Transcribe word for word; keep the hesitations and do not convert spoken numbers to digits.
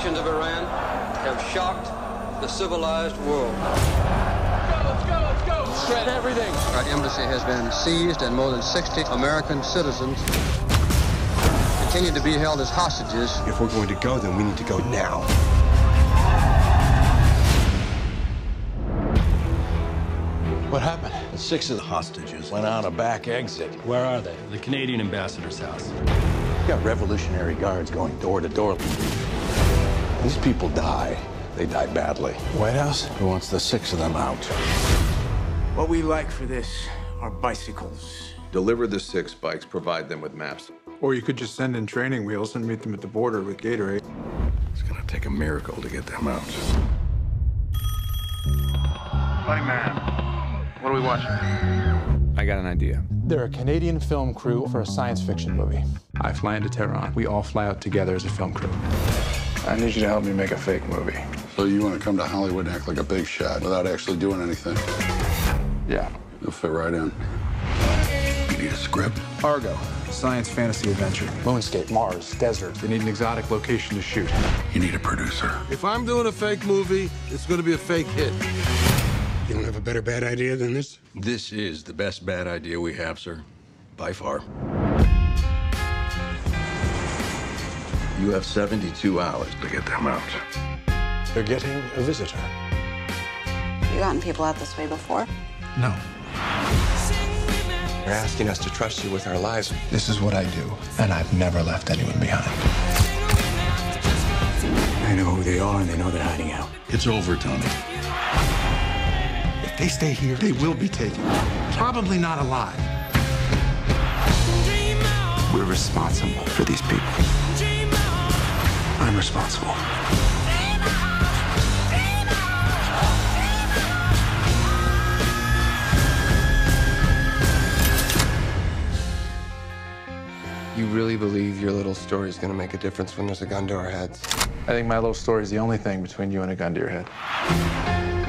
actions of Iran have shocked the civilized world. Let's go, let's go, let's go! Shred everything! Our embassy has been seized and more than sixty American citizens continue to be held as hostages. If we're going to go, then we need to go now. What happened? Six of the hostages went out a back exit. Where are they? The Canadian ambassador's house. You got Revolutionary Guards going door to door. These people die. They die badly. White House? Who wants the six of them out? What we like for this are bicycles. Deliver the six bikes, provide them with maps. Or you could just send in training wheels and meet them at the border with Gatorade. It's gonna take a miracle to get them out. Buddy man, what are we watching? I got an idea. They're a Canadian film crew for a science fiction movie. I fly into Tehran. We all fly out together as a film crew. I need you to help me make a fake movie. So you want to come to Hollywood and act like a big shot without actually doing anything? Yeah. You'll fit right in. You need a script? Argo, science fantasy adventure. Moonscape, Mars, desert. They need an exotic location to shoot. You need a producer. If I'm doing a fake movie, it's going to be a fake hit. You don't have a better bad idea than this? This is the best bad idea we have, sir. By far. You have seventy-two hours to get them out. They're getting a visitor. You gotten people out this way before? No. You're asking us to trust you with our lives. This is what I do, and I've never left anyone behind. I know who they are and they know they're hiding out. It's over, Tony. If they stay here, they will be taken. Probably not alive. We're responsible for these people. I'm responsible. You really believe your little story is going to make a difference when there's a gun to our heads? I think my little story is the only thing between you and a gun to your head.